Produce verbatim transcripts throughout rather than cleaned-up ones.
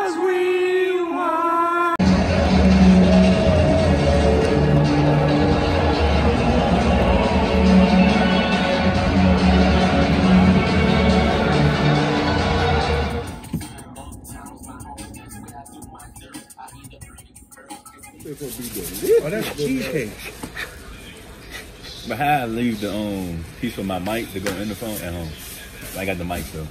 'cause we won. Oh, that's cheesecake. But how I leave the um piece for my mic to go in the phone at home. I got the mic though.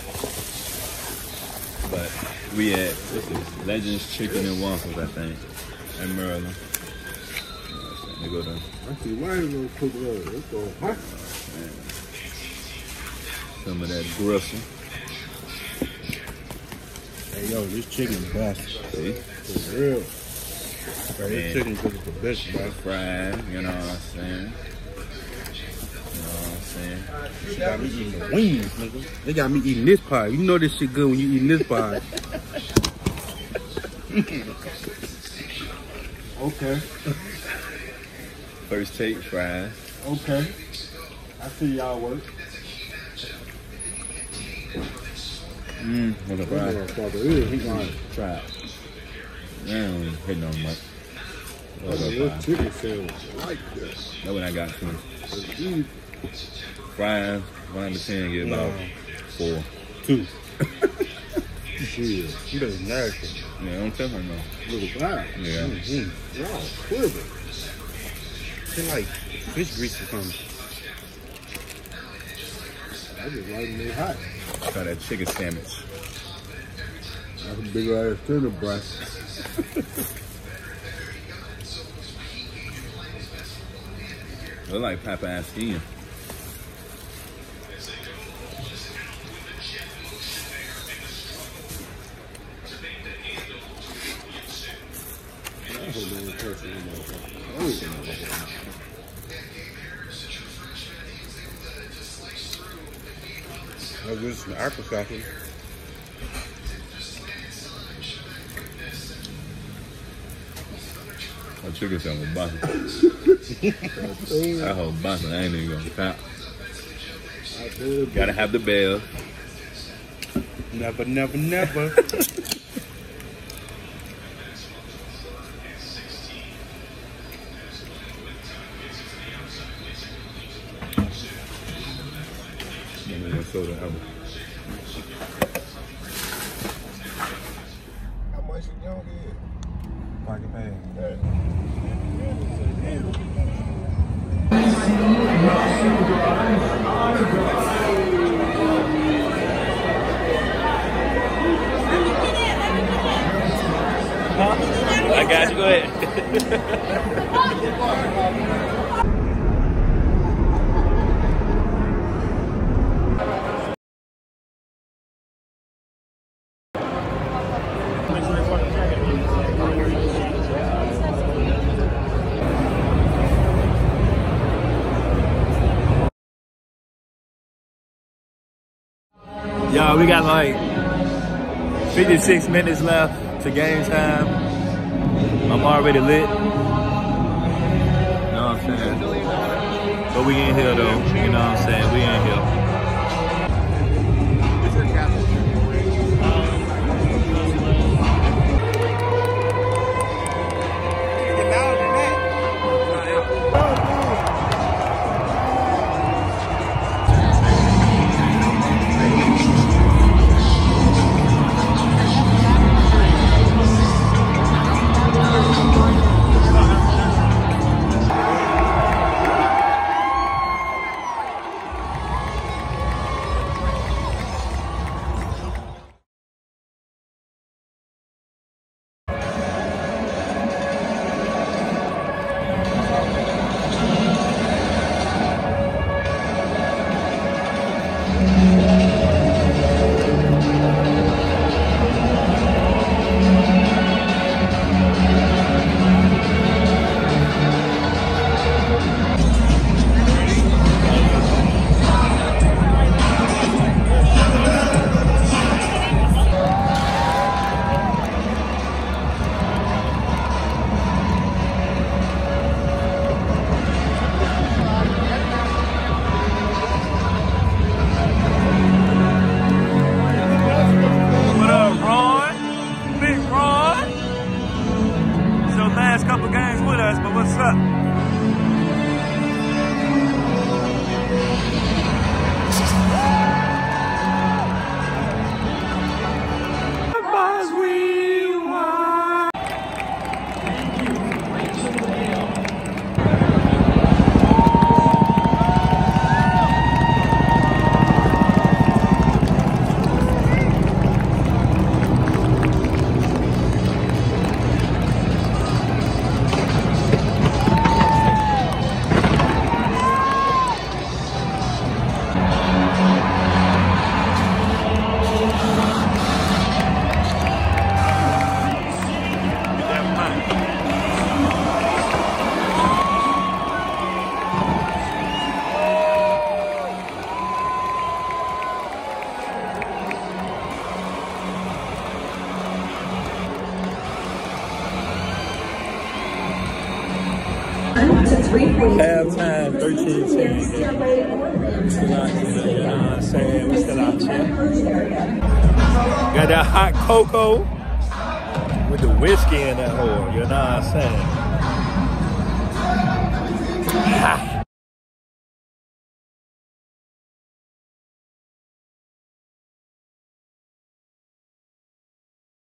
But we at this is Legends Chicken and Waffles, I think, in Maryland. They go to. I see why you gonna cook it. It's going hot. Some of that gristle. Hey yo, this chicken is best. See? For real. Bro, this chicken is the best, bro. Fried, you know what I'm saying? You know what I'm saying? She got me eating the wings, nigga. They got me eating this pie. You know this shit good when you eating this pie. Okay. First take, fries. Okay. I see y'all work. Mmm, what a fry. Try it. Damn, hitting on much. Oh, this chicken sandwich. I like that. That's what I got too. Fries, one out of ten, get about four. Two. Shit, she doesn't nasty. Yeah, don't tell her no. Little fry. Yeah. Mm-hmm. Wow, quiver. It's like fish grease or something. I just like it hot. Try that chicken sandwich. That's a big ass tender breast. Look like Popeye skin. Oh, this is the apricot. That chicken sandwich busting. That whole busting, I ain't even gonna count. Gotta have the bell. Never, never, never. Soda ever. How much you gonna get? Pocket bag. Yeah. Huh? I got you. Go ahead. Y'all, we got like fifty-six minutes left to game time. I'm already lit. You know what I'm saying? But we in here though. You know what I'm saying? We in here. Halftime, thirteen ten. Still out here, you know what I'm saying? We still out here. Got that hot cocoa with the whiskey in that hole, you know what I'm saying? Ha.